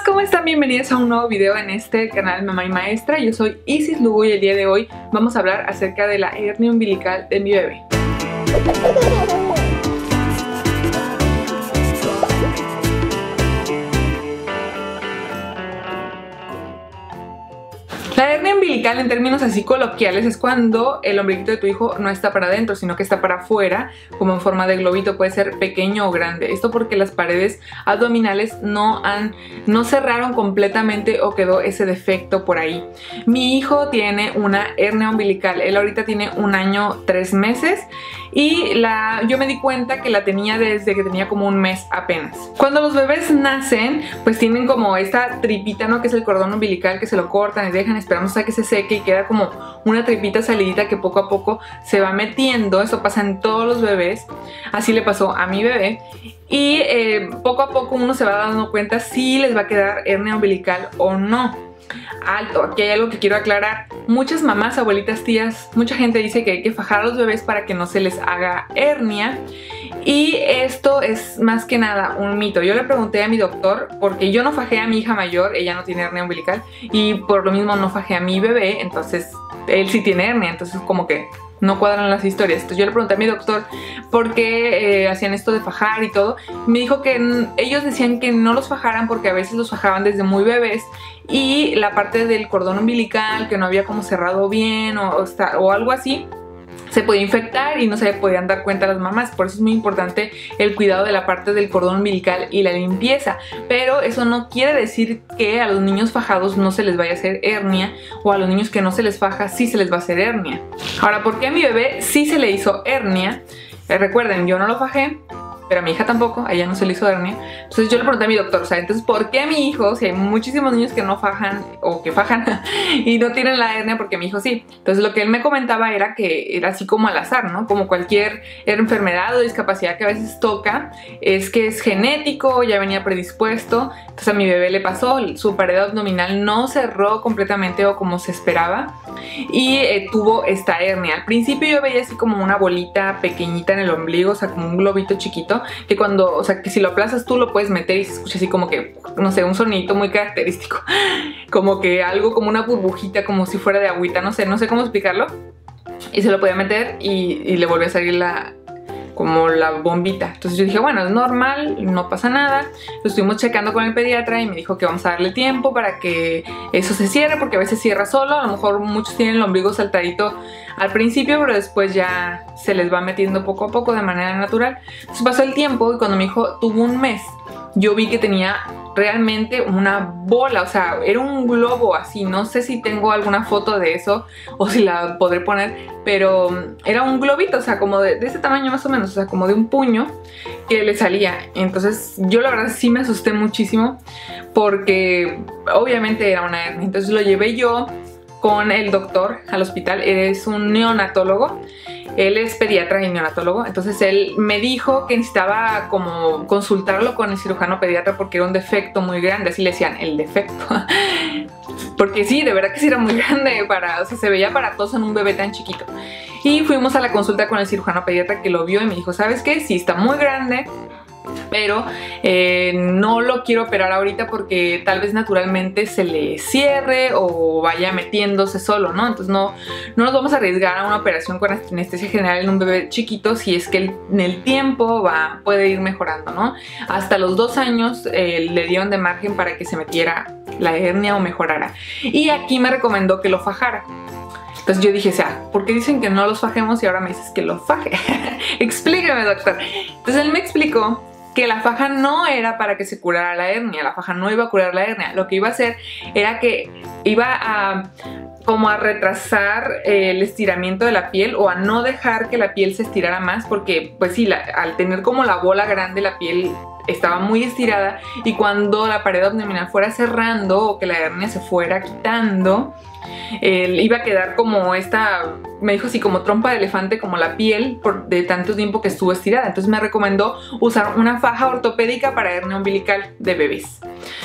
¿Cómo están? Bienvenidos a un nuevo video en este canal Mamá y Maestra. Yo soy Isis Lugo y el día de hoy vamos a hablar acerca de la hernia umbilical de mi bebé. La hernia umbilical, en términos así coloquiales, es cuando el ombliguito de tu hijo no está para adentro, sino que está para afuera, como en forma de globito. Puede ser pequeño o grande. Esto porque las paredes abdominales no cerraron completamente o quedó ese defecto por ahí. Mi hijo tiene una hernia umbilical. Él ahorita tiene 1 año 3 meses y yo me di cuenta que la tenía desde que tenía como 1 mes apenas. Cuando los bebés nacen, pues tienen como esta tripita, ¿no? Que es el cordón umbilical, que se lo cortan y dejan, esperamos a que se seque y queda como una tripita salidita que poco a poco se va metiendo. Eso pasa en todos los bebés, así le pasó a mi bebé. Y poco a poco uno se va dando cuenta si les va a quedar hernia umbilical o no. Alto, aquí hay algo que quiero aclarar. Muchas mamás, abuelitas, tías, mucha gente dice que hay que fajar a los bebés para que no se les haga hernia. Y esto es más que nada un mito. Yo le pregunté a mi doctor, porque yo no fajé a mi hija mayor, ella no tiene hernia umbilical, y por lo mismo no fajé a mi bebé, entonces él sí tiene hernia, entonces como que no cuadran las historias. Entonces yo le pregunté a mi doctor por qué hacían esto de fajar y todo. Me dijo que ellos decían que no los fajaran porque a veces los fajaban desde muy bebés y la parte del cordón umbilical que no había como cerrado bien o algo así, se podía infectar y no se podían dar cuenta las mamás. Por eso es muy importante el cuidado de la parte del cordón umbilical y la limpieza. Pero eso no quiere decir que a los niños fajados no se les vaya a hacer hernia, o a los niños que no se les faja sí se les va a hacer hernia. Ahora, ¿por qué a mi bebé sí se le hizo hernia? Recuerden, yo no lo fajé, pero a mi hija tampoco, a ella no se le hizo hernia. Entonces yo le pregunté a mi doctor, o sea, entonces ¿por qué a mi hijo, si hay muchísimos niños que no fajan o que fajan y no tienen la hernia, porque mi hijo sí? Entonces lo que él me comentaba era que era así como al azar, ¿no? Como cualquier enfermedad o discapacidad que a veces toca, es que es genético, ya venía predispuesto. Entonces a mi bebé le pasó, su pared abdominal no cerró completamente o como se esperaba y tuvo esta hernia. Al principio yo veía así como una bolita pequeñita en el ombligo, o sea, como un globito chiquito, que cuando, o sea, que si lo aplazas tú lo puedes meter y se escucha así como que, no sé, un sonidito muy característico, como que algo como una burbujita, como si fuera de agüita, no sé cómo explicarlo. Y se lo podía meter y le volvió a salir como la bombita. Entonces yo dije, bueno, es normal, no pasa nada. Lo estuvimos checando con el pediatra y me dijo que vamos a darle tiempo para que eso se cierre, porque a veces cierra solo. A lo mejor muchos tienen el ombligo saltadito al principio, pero después ya se les va metiendo poco a poco de manera natural. Entonces pasó el tiempo y cuando mi hijo tuvo 1 mes, yo vi que tenía realmente una bola, o sea, era un globo así. No sé si tengo alguna foto de eso o si la podré poner, pero era un globito, o sea, como de ese tamaño más o menos, o sea, como de un puño que le salía. Entonces yo la verdad sí me asusté muchísimo porque obviamente era una hernia. Entonces lo llevé yo con el doctor al hospital. Es un neonatólogo. Él es pediatra y neonatólogo, entonces él me dijo que necesitaba como consultarlo con el cirujano pediatra porque era un defecto muy grande, así le decían, el defecto. Porque sí, de verdad que sí era muy grande, o sea, se veía aparatoso en un bebé tan chiquito. Y fuimos a la consulta con el cirujano pediatra que lo vio y me dijo, ¿sabes qué? Sí, está muy grande, pero no lo quiero operar ahorita porque tal vez naturalmente se le cierre o vaya metiéndose solo, ¿no? Entonces no nos vamos a arriesgar a una operación con anestesia general en un bebé chiquito si es que en el tiempo puede ir mejorando, ¿no? Hasta los 2 años le dieron de margen para que se metiera la hernia o mejorara. Y aquí me recomendó que lo fajara. Entonces yo dije, o sea, ¿por qué dicen que no los fajemos y ahora me dices que lo faje? Explíqueme, doctor. Entonces él me explicó que la faja no era para que se curara la hernia, la faja no iba a curar la hernia. Lo que iba a hacer era que iba a como a retrasar el estiramiento de la piel o a no dejar que la piel se estirara más, porque pues sí, al tener como la bola grande la piel estaba muy estirada y cuando la pared abdominal fuera cerrando o que la hernia se fuera quitando, iba a quedar como me dijo así, como trompa de elefante, como la piel de tanto tiempo que estuvo estirada. Entonces me recomendó usar una faja ortopédica para hernia umbilical de bebés.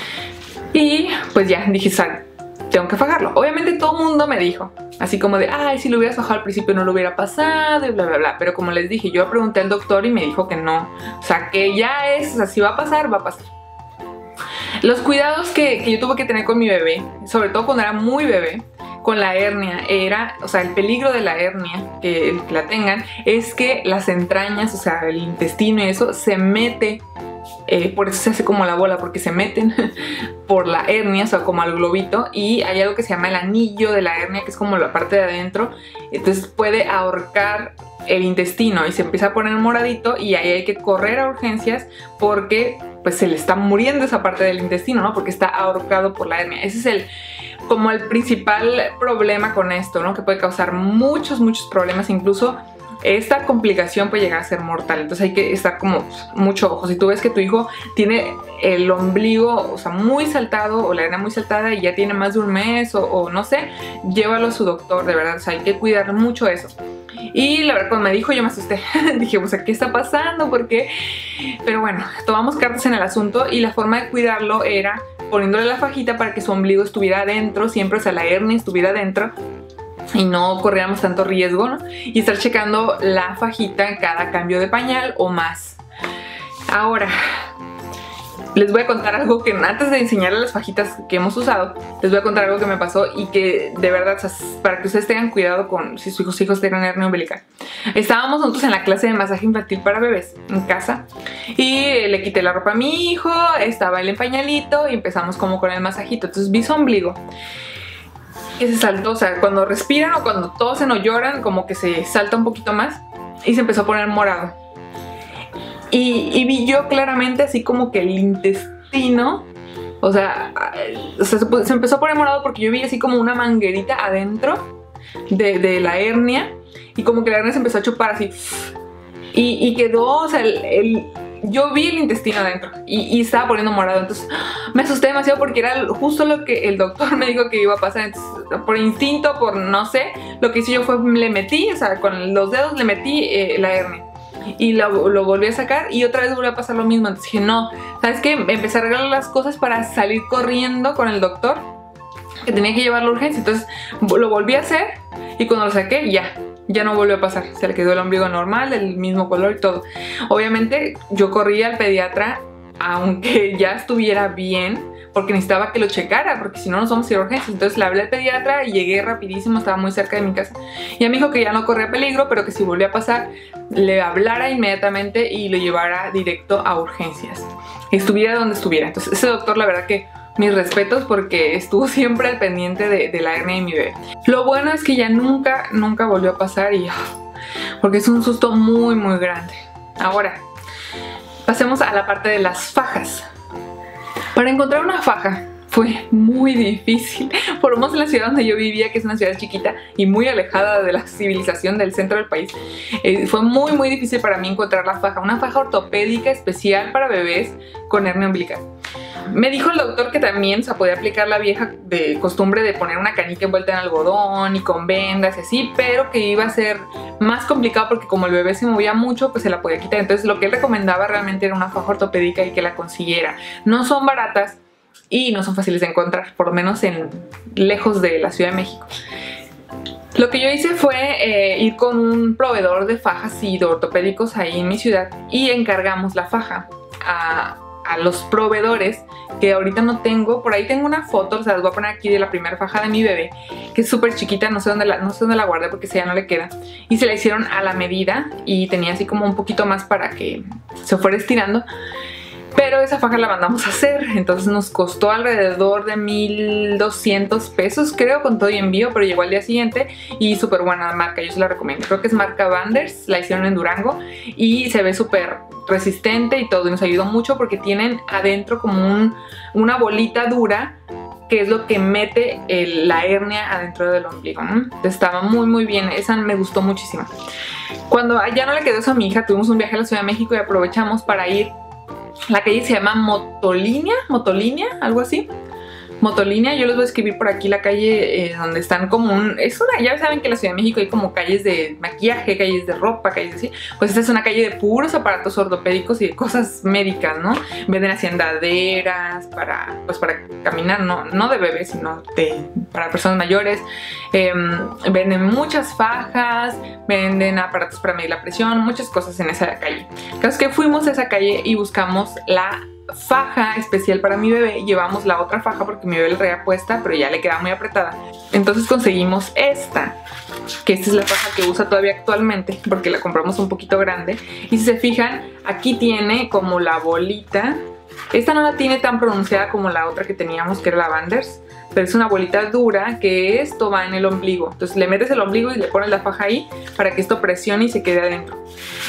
Y pues ya dije, tengo que fajarlo. Obviamente todo el mundo me dijo, así como de, ay, si lo hubieras fajado al principio no lo hubiera pasado y bla, bla, bla. Pero como les dije, yo pregunté al doctor y me dijo que no. O sea, que ya o sea, si va a pasar, va a pasar. Los cuidados que yo tuve que tener con mi bebé, sobre todo cuando era muy bebé, con la hernia, o sea, el peligro de la hernia, que la tengan, es que las entrañas, o sea, el intestino y eso, se mete, por eso se hace como la bola, porque se meten por la hernia, o sea, como al globito, y hay algo que se llama el anillo de la hernia, que es como la parte de adentro, entonces puede ahorcar el intestino y se empieza a poner moradito y ahí hay que correr a urgencias porque pues se le está muriendo esa parte del intestino, ¿no? Porque está ahorcado por la hernia. Ese es como el principal problema con esto, ¿no? Que puede causar muchos problemas, incluso esta complicación puede llegar a ser mortal. Entonces hay que estar como mucho ojo. Si tú ves que tu hijo tiene el ombligo, o sea, muy saltado o la hernia muy saltada y ya tiene más de un mes o no sé, llévalo a su doctor, de verdad. O sea, hay que cuidar mucho eso. Y la verdad, cuando me dijo, yo me asusté. Dije, o sea, ¿qué está pasando? ¿Por qué? Pero bueno, tomamos cartas en el asunto y la forma de cuidarlo era poniéndole la fajita para que su ombligo estuviera adentro, siempre, o sea, la hernia estuviera adentro y no corriéramos tanto riesgo, ¿no? Y estar checando la fajita en cada cambio de pañal o más. Ahora, les voy a contar algo que antes de enseñarles las fajitas que hemos usado, les voy a contar algo que me pasó y que de verdad, o sea, para que ustedes tengan cuidado con si sus hijos tienen hernia umbilical. Estábamos nosotros en la clase de masaje infantil para bebés en casa y le quité la ropa a mi hijo, estaba él en pañalito y empezamos como con el masajito. Entonces vi su ombligo que se saltó, o sea, cuando respiran o cuando tosen o lloran, como que se salta un poquito más y se empezó a poner morado. Y vi yo claramente así como que el intestino, o sea, se empezó a poner morado porque yo vi así como una manguerita adentro de la hernia y como que la hernia se empezó a chupar así y quedó, o sea, yo vi el intestino adentro y estaba poniendo morado. Entonces me asusté demasiado porque era justo lo que el doctor me dijo que iba a pasar. Entonces, por instinto, por no sé, lo que hice yo fue le metí, o sea, con los dedos le metí la hernia y lo volví a sacar y otra vez volvió a pasar lo mismo. Entonces dije, no, ¿sabes qué? Empecé a arreglar las cosas para salir corriendo con el doctor, que tenía que llevarlo a urgencia. Entonces lo volví a hacer y cuando lo saqué ya no volvió a pasar. Se le quedó el ombligo normal, del mismo color y todo. Obviamente yo corrí al pediatra aunque ya estuviera bien, porque necesitaba que lo checara, porque si no nos vamos a ir a urgencias. Entonces le hablé al pediatra y llegué rapidísimo, estaba muy cerca de mi casa. Y ella me dijo que ya no corría peligro, pero que si volvía a pasar, le hablara inmediatamente y lo llevara directo a urgencias. Estuviera donde estuviera. Entonces ese doctor, la verdad que mis respetos, porque estuvo siempre al pendiente de la hernia de mi bebé. Lo bueno es que ya nunca volvió a pasar y porque es un susto muy grande. Ahora, pasemos a la parte de las fajas. Para encontrar una faja fue muy difícil, por lo menos en la ciudad donde yo vivía, que es una ciudad chiquita y muy alejada de la civilización del centro del país. Fue muy difícil para mí encontrar la faja, una faja ortopédica especial para bebés con hernia umbilical. Me dijo el doctor que también se podía aplicar la vieja de costumbre de poner una canica envuelta en algodón y con vendas y así, pero que iba a ser más complicado porque como el bebé se movía mucho, pues se la podía quitar. Entonces lo que él recomendaba realmente era una faja ortopédica y que la consiguiera. No son baratas y no son fáciles de encontrar, por lo menos lejos de la Ciudad de México. Lo que yo hice fue ir con un proveedor de fajas y de ortopédicos ahí en mi ciudad y encargamos la faja a los proveedores, que ahorita no tengo. Por ahí tengo una foto, o sea, las voy a poner aquí, de la primera faja de mi bebé, que es súper chiquita, no sé dónde la guardé porque esa ya no le queda, y se la hicieron a la medida y tenía así como un poquito más para que se fuera estirando. Pero esa faja la mandamos a hacer, entonces nos costó alrededor de 1,200 pesos, creo, con todo y envío, pero llegó al día siguiente y súper buena marca, yo se la recomiendo. Creo que es marca Vanders, la hicieron en Durango y se ve súper resistente y todo, y nos ayudó mucho porque tienen adentro como una bolita dura, que es lo que mete la hernia adentro del ombligo. Estaba muy bien, esa me gustó muchísimo. Cuando ya no le quedó eso a mi hija, tuvimos un viaje a la Ciudad de México y aprovechamos para ir. La calle se llama Motolínea, algo así. Motolínea, yo les voy a escribir por aquí la calle donde están como ya saben que en la Ciudad de México hay como calles de maquillaje, calles de ropa, calles así. Pues esta es una calle de puros aparatos ortopédicos y de cosas médicas, ¿no? Venden así andaderas para caminar, no de bebés, sino para personas mayores. Venden muchas fajas, venden aparatos para medir la presión, muchas cosas en esa calle. El caso es que fuimos a esa calle y buscamos la faja especial para mi bebé. Llevamos la otra faja porque mi bebé la traía puesta, pero ya le quedaba muy apretada. Entonces conseguimos esta, que esta es la faja que usa todavía actualmente porque la compramos un poquito grande. Y si se fijan, aquí tiene como la bolita. Esta no la tiene tan pronunciada como la otra que teníamos, que era la Vanders, pero es una bolita dura que esto va en el ombligo. Entonces le metes el ombligo y le pones la faja ahí para que esto presione y se quede adentro.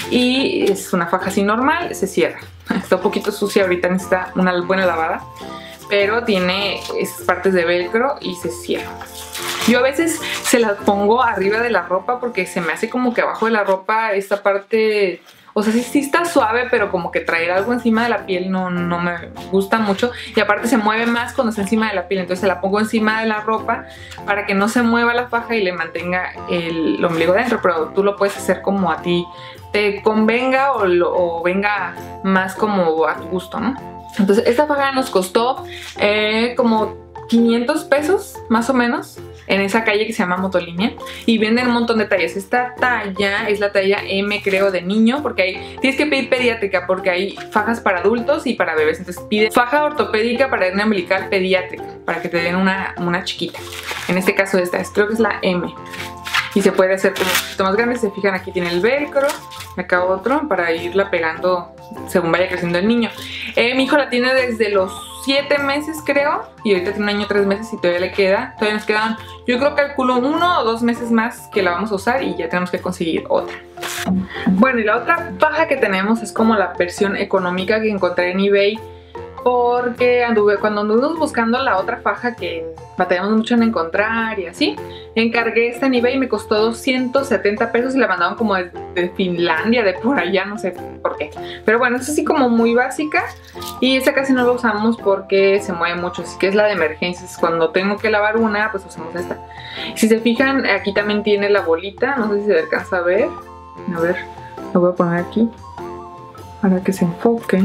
Y es una faja así normal, se cierra. Está un poquito sucia ahorita, necesita una buena lavada, pero tiene esas partes de velcro y se cierra. Yo a veces se las pongo arriba de la ropa porque se me hace como que abajo de la ropa esta parte... O sea, sí está suave, pero como que traer algo encima de la piel no me gusta mucho. Y aparte se mueve más cuando está encima de la piel. Entonces se la pongo encima de la ropa para que no se mueva la faja y le mantenga el ombligo dentro. Pero tú lo puedes hacer como a ti te convenga o venga más como a tu gusto, ¿no? Entonces esta faja nos costó como 500 pesos más o menos en esa calle que se llama Motolínea, y venden un montón de tallas. Esta talla es la talla M, creo, de niño, porque hay, tienes que pedir pediátrica porque hay fajas para adultos y para bebés. Entonces pide faja ortopédica para hernia umbilical pediátrica para que te den una chiquita. En este caso esta creo que es la M y se puede hacer como un poquito más grande. Si se fijan, aquí tiene el velcro, acá otro para irla pegando según vaya creciendo el niño. Mi hijo la tiene desde los 7 meses, creo, y ahorita tiene 1 año 3 meses y todavía le queda. Todavía nos quedan, yo creo, calculo 1 o 2 meses más que la vamos a usar y ya tenemos que conseguir otra. Bueno, y la otra faja que tenemos es como la versión económica que encontré en eBay, porque cuando anduvimos buscando la otra faja que batallamos mucho en encontrar y así, encargué esta en eBay y me costó 270 pesos y la mandaron como de Finlandia, de por allá, no sé por qué. Pero bueno, es así como muy básica y esta casi no la usamos porque se mueve mucho, así que es la de emergencias. Cuando tengo que lavar una, pues usamos esta. Si se fijan, aquí también tiene la bolita, no sé si se alcanza a ver. A ver, lo voy a poner aquí para que se enfoque.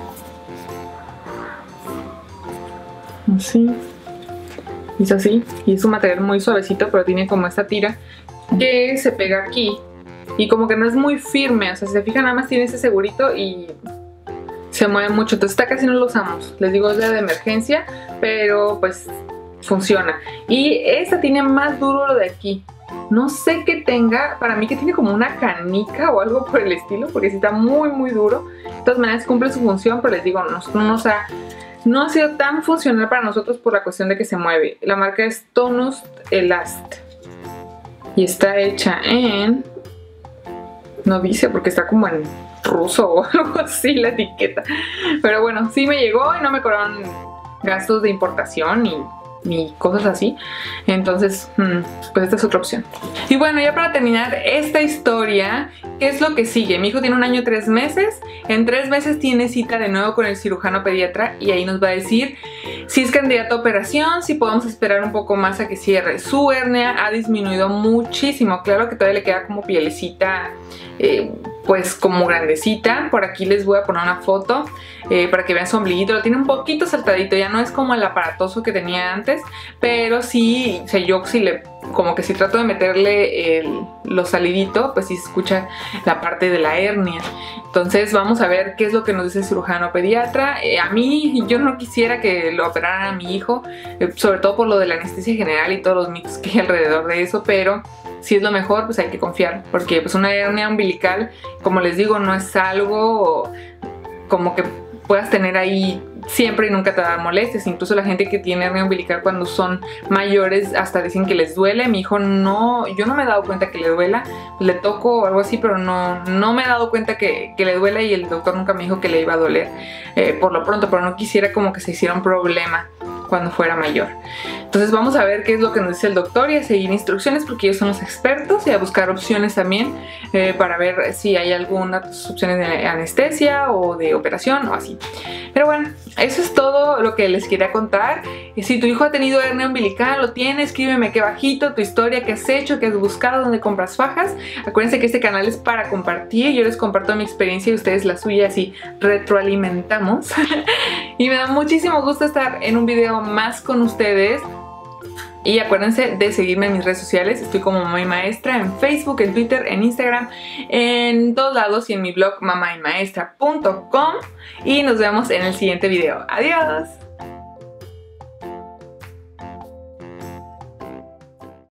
Así, es así, y es un material muy suavecito, pero tiene como esta tira que se pega aquí y como que no es muy firme. O sea, si se fijan, nada más tiene ese segurito y se mueve mucho. Entonces esta casi no lo usamos, les digo, es la de emergencia, pero pues funciona. Y esta tiene más duro lo de aquí. No sé qué tenga, para mí que tiene como una canica o algo por el estilo, porque sí está muy muy duro. De todas maneras cumple su función, pero les digo, no ha sido tan funcional para nosotros por la cuestión de que se mueve. La marca es Tonus Elast y está hecha en... no dice porque está como en ruso o algo así la etiqueta. Pero bueno, sí me llegó y no me cobraron gastos de importación ni cosas así. Entonces, pues esta es otra opción. Y bueno, ya para terminar esta historia, ¿qué es lo que sigue? Mi hijo tiene 1 año 3 meses. En 3 meses tiene cita de nuevo con el cirujano pediatra y ahí nos va a decir si es candidato a operación, si podemos esperar un poco más a que cierre. Su hernia ha disminuido muchísimo. Claro que todavía le queda como pielecita, pues como grandecita. Por aquí les voy a poner una foto para que vean su ombliguito. Lo tiene un poquito saltadito, ya no es como el aparatoso que tenía antes, pero sí, o sea, yo sí como que si trato de meterle lo salidito, pues sí se escucha la parte de la hernia. Entonces vamos a ver qué es lo que nos dice el cirujano pediatra. A mí, yo no quisiera que lo operaran a mi hijo, sobre todo por lo de la anestesia general y todos los mitos que hay alrededor de eso, pero si es lo mejor, pues hay que confiar, porque pues una hernia umbilical, como les digo, no es algo como que puedas tener ahí siempre y nunca te da molestias. Incluso la gente que tiene hernia umbilical cuando son mayores hasta dicen que les duele. Mi hijo no, yo no me he dado cuenta que le duela, le toco o algo así, pero no me he dado cuenta que le duela, y el doctor nunca me dijo que le iba a doler por lo pronto, pero no quisiera como que se hiciera un problema cuando fuera mayor. Entonces vamos a ver qué es lo que nos dice el doctor y a seguir instrucciones, porque ellos son los expertos, y a buscar opciones también para ver si hay algunas opciones de anestesia o de operación o así. Pero bueno, eso es todo lo que les quería contar. Si tu hijo ha tenido hernia umbilical, lo tiene, escríbeme aquí abajito tu historia, qué has hecho, qué has buscado, dónde compras fajas. Acuérdense que este canal es para compartir, yo les comparto mi experiencia y ustedes la suya, así retroalimentamos. Y me da muchísimo gusto estar en un video más con ustedes. Y acuérdense de seguirme en mis redes sociales. Estoy como Mamá y Maestra en Facebook, en Twitter, en Instagram, en todos lados y en mi blog mamaymaestra.com. Y nos vemos en el siguiente video. ¡Adiós!